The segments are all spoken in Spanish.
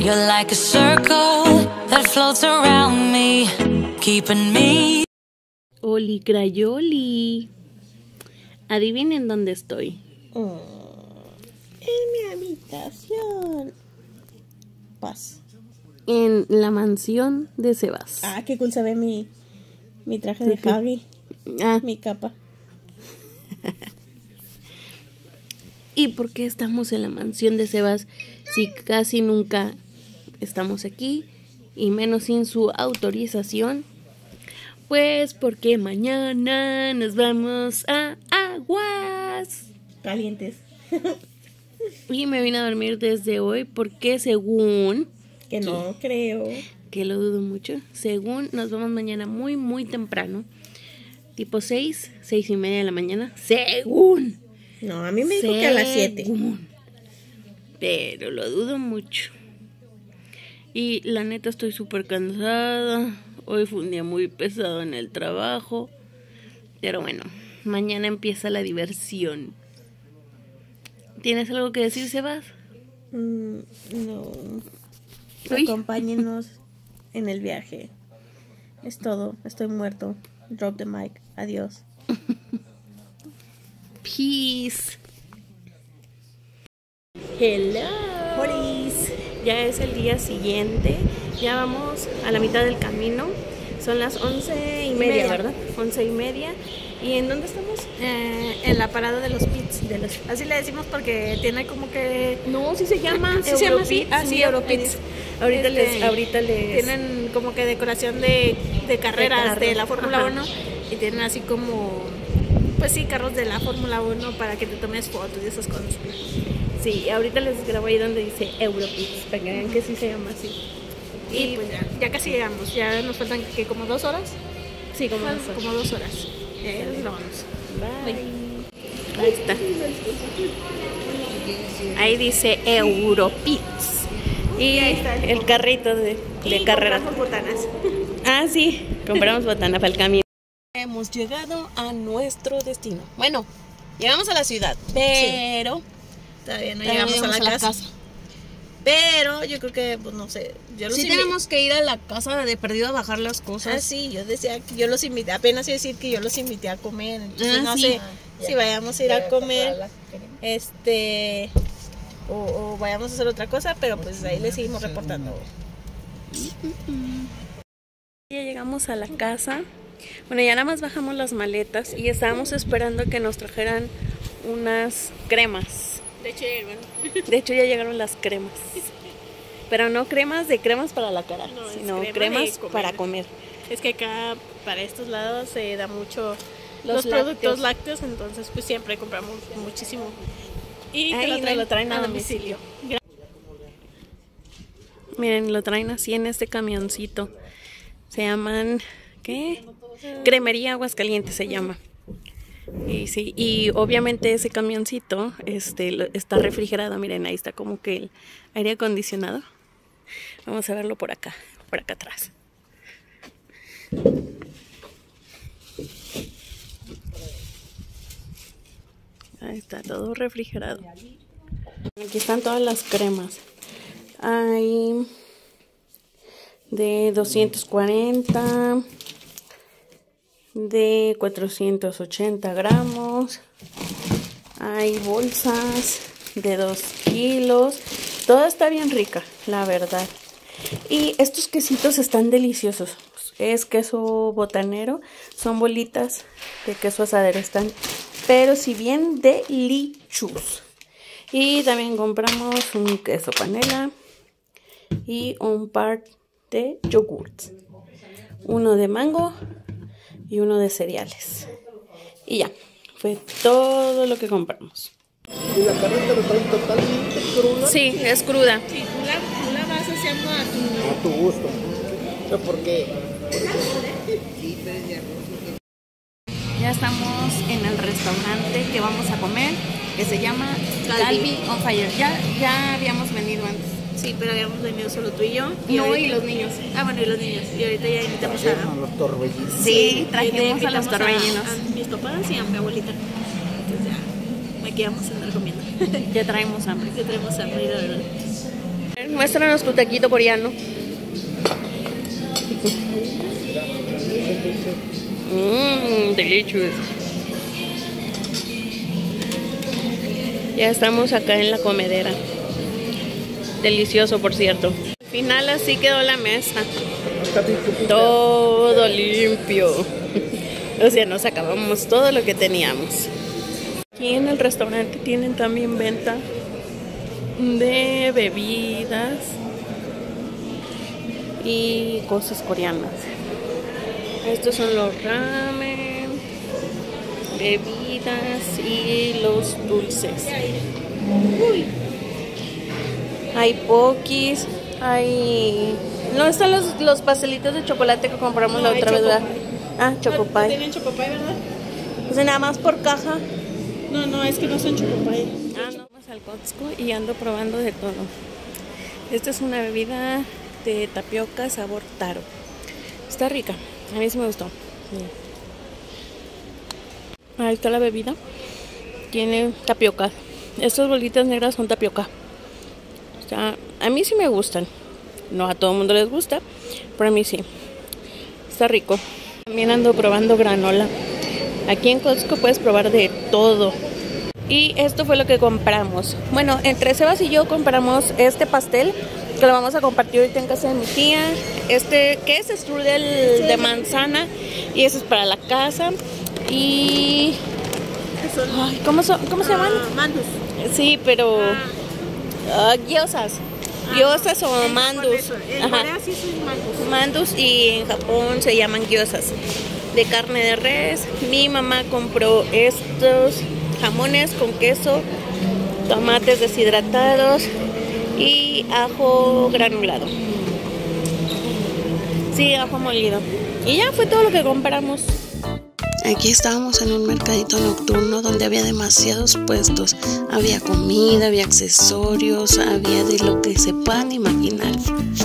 You're like a circle that floats around me, keeping me. Oli Crayoli. Adivinen dónde estoy. En mi habitación. Paz. En la mansión de Sebas. Ah, qué cool se ve mi traje de Huggy. Mi capa. ¿Y por qué estamos en la mansión de Sebas si casi nunca estamos aquí y menos sin su autorización? Pues porque mañana nos vamos a Aguas Calientes. y me vine a dormir desde hoy porque según... Que no creo. Que lo dudo mucho. Según nos vamos mañana muy muy temprano. Tipo 6:30 de la mañana. Según. No, a mí me dijo que a las 7. Pero lo dudo mucho. Y la neta estoy súper cansada. Hoy fue un día muy pesado en el trabajo. Pero bueno, mañana empieza la diversión. ¿Tienes algo que decir, Sebas? No. Uy. Acompáñenos en el viaje. Es todo. Estoy muerto. Drop the mic. Adiós. Peace. Hello. Horis. Ya es el día siguiente. Ya vamos a la mitad del camino. Son las 11:30, ¿verdad? 11:30. ¿Y en dónde estamos? En la parada de los Pits. Así le decimos porque tiene como que... No, sí se llama. ¿Sí se llama así? Europits. Ah, sí, Europits. Ahorita les... Tienen como que decoración de carreras de la Fórmula 1. Y tienen así como... Pues sí, carros de la Fórmula 1 para que te tomes fotos y esas cosas. Sí, ahorita les grabo ahí donde dice Europits, para que vean que sí se llama así. Y pues ya casi llegamos. Ya nos faltan que como 2 horas. Sí, como Bueno, 2 horas. como 2 horas. Ya nos grabamos. Bye. Ahí está. Ahí dice Europits. Y ahí está el carrito de carrera. Compramos botanas. Ah, sí, compramos botana para el camino. Hemos llegado a nuestro destino. Bueno, llegamos a la ciudad, pero Todavía no llegamos a la casa. Pero yo creo que, pues no sé. Sí tenemos que ir a la casa de perdido a bajar las cosas. Ah, sí, yo decía que yo los invité, apenas iba a decir que yo los invité a comer. Entonces no sí. sé si vayamos a ir a comer, o vayamos a hacer otra cosa, pero pues ahí les seguimos reportando. Ya llegamos a la casa. Bueno, ya nada más bajamos las maletas y estábamos esperando que nos trajeran unas cremas. De hecho ya llegaron las cremas. Pero no cremas para la cara, sino cremas para comer. Es que acá, para estos lados, se da mucho Los productos lácteos, entonces pues siempre compramos muchísimo. Y te lo traen a domicilio. Miren, lo traen así en este camioncito. Se llaman, ¿qué? Cremería Aguascalientes se llama. Y sí, y obviamente ese camioncito está refrigerado. Miren, ahí está como que el aire acondicionado. Vamos a verlo por acá atrás. Ahí está todo refrigerado. Aquí están todas las cremas. Hay de 240, de 480 gramos. Hay bolsas de 2 kilos. Toda está bien rica, la verdad. Y estos quesitos están deliciosos. Es queso botanero. Son bolitas de queso asadero. Están, pero si bien deliciosos. Y también compramos un queso panela y un par de yogurts. Uno de mango y uno de cereales. Y ya, fue todo lo que compramos. ¿Y la carne te lo traen totalmente cruda? Sí, es cruda. Sí, tú la vas haciendo A tu gusto. ¿Pero por qué? Ya estamos en el restaurante que vamos a comer, que se llama Calvi on Fire. Ya habíamos venido antes. Sí, pero habíamos venido solo tú y yo. Y ahorita... los niños. Ah, bueno, y los niños. Y ahorita ya invitamos A los torbellinos. Sí, trajimos a los torbellinos. A mis papás y a mi abuelita. Entonces ya, aquí vamos a andar comiendo. Ya traemos hambre. Ya traemos hambre, la verdad. Muéstranos tu taquito coreano. Delicious. Ya estamos acá en la comedera. Delicioso, por cierto. Al final así quedó la mesa. Todo limpio. O sea, nos acabamos todo lo que teníamos. Aquí en el restaurante tienen también venta de bebidas y cosas coreanas. Estos son los ramen, bebidas y los dulces. Uy. Hay pokis, hay... No están los pastelitos de chocolate que compramos la otra vez, ¿verdad? Ah, chocopay. ¿Tienen chocopay, verdad? Pues nada más por caja. No, es que no son chocopay. Ah, no. Vamos al Costco y ando probando de todo. Esta es una bebida de tapioca sabor taro. Está rica. A mí sí me gustó. Ahí está la bebida. Tiene tapioca. Estas bolitas negras son tapioca. O sea, a mí sí me gustan. No a todo el mundo les gusta, pero a mí sí. Está rico. También ando probando granola. Aquí en Costco puedes probar de todo. Y esto fue lo que compramos. Bueno, entre Sebas y yo compramos este pastel que lo vamos a compartir ahorita en casa de mi tía. Este, que es strudel de manzana. Y eso es para la casa. Y... Ay, ¿cómo se llaman? Mandus. Sí, pero... gyozas. Gyozas o mandus. En Corea sí son mandus. Mandus, y en Japón se llaman gyozas. De carne de res. Mi mamá compró estos jamones con queso, tomates deshidratados y ajo granulado. Sí, ajo molido. Y ya fue todo lo que compramos. Aquí estábamos en un mercadito nocturno donde había demasiados puestos. Había comida, había accesorios, había de lo que se puedan imaginar.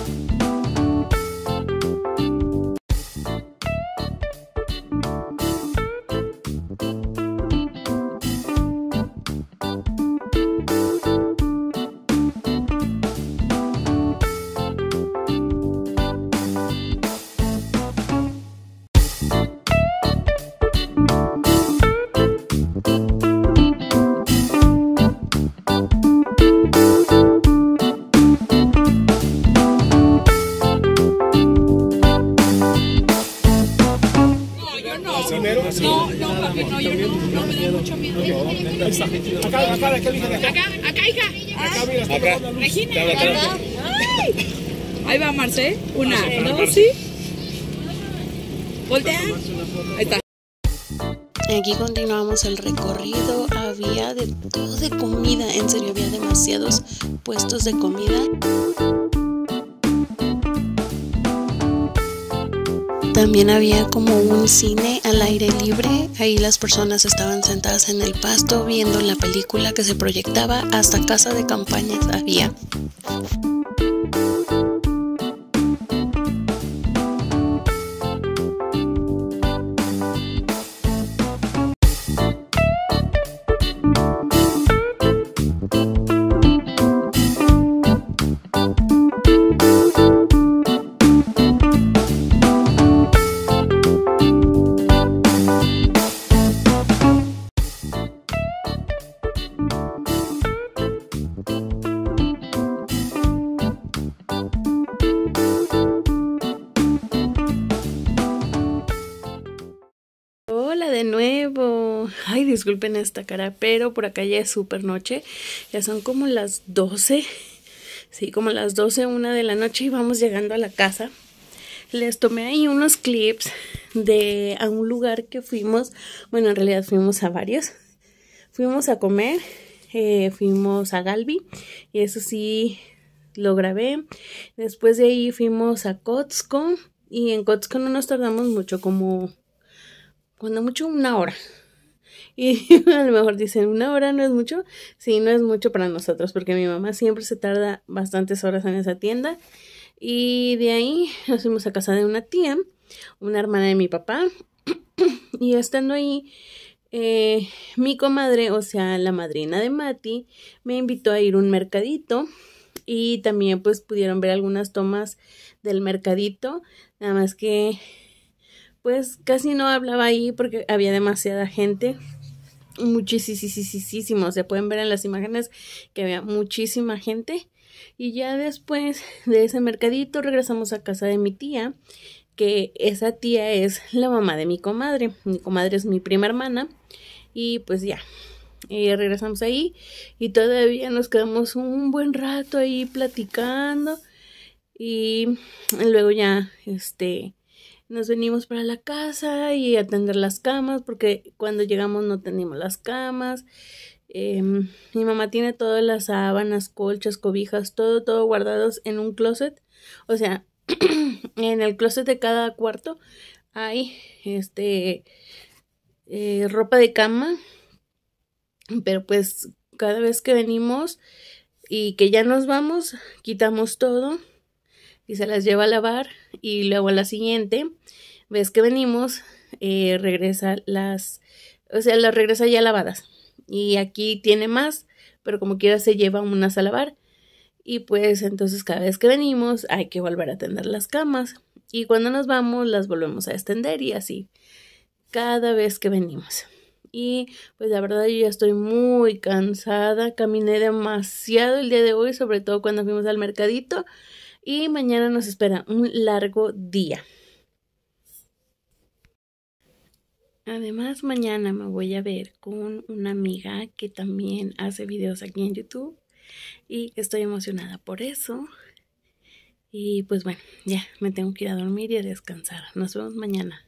Ahí va Marce. Una, dos, sí. Voltea. Ahí está. Aquí continuamos el recorrido. Había de todo de comida. En serio, había demasiados puestos de comida. También había como un cine al aire libre. Ahí las personas estaban sentadas en el pasto viendo la película que se proyectaba. Hasta casa de campañas había. Hola de nuevo. Ay, disculpen esta cara, pero por acá ya es súper noche. Ya son como las 12. Sí, como las 12, 1 de la noche y vamos llegando a la casa. Les tomé ahí unos clips a un lugar que fuimos. Bueno, en realidad fuimos a varios. Fuimos a comer, fuimos a Galbi y eso sí lo grabé. Después de ahí fuimos a Costco y en Costco no nos tardamos mucho, como... cuando mucho 1 hora. Y a lo mejor dicen, 1 hora no es mucho. Sí, no es mucho para nosotros, porque mi mamá siempre se tarda bastantes horas en esa tienda. Y de ahí nos fuimos a casa de una tía, una hermana de mi papá. Y estando ahí, mi comadre, o sea, la madrina de Mati, me invitó a ir a un mercadito. Y también pues pudieron ver algunas tomas del mercadito, nada más que pues casi no hablaba ahí porque había demasiada gente, muchísimo, se pueden ver en las imágenes que había muchísima gente. Y ya después de ese mercadito regresamos a casa de mi tía, que esa tía es la mamá de mi comadre es mi prima hermana, y pues ya. Regresamos ahí y todavía nos quedamos un buen rato ahí platicando y luego ya nos venimos para la casa y atender las camas porque cuando llegamos no teníamos las camas. Mi mamá tiene todas las sábanas, colchas, cobijas, todo guardados en un closet, o sea, en el closet de cada cuarto hay ropa de cama. Pero pues cada vez que venimos y que ya nos vamos, quitamos todo y se las lleva a lavar. Y luego a la siguiente vez que venimos, regresa las regresa ya lavadas. Y aquí tiene más, pero como quiera se lleva unas a lavar. Y pues entonces cada vez que venimos hay que volver a tender las camas. Y cuando nos vamos las volvemos a extender y así cada vez que venimos. Y pues la verdad yo ya estoy muy cansada, caminé demasiado el día de hoy, sobre todo cuando fuimos al mercadito, y mañana nos espera un largo día. Además mañana me voy a ver con una amiga que también hace videos aquí en YouTube y estoy emocionada por eso. Y pues bueno, ya me tengo que ir a dormir y a descansar. Nos vemos mañana.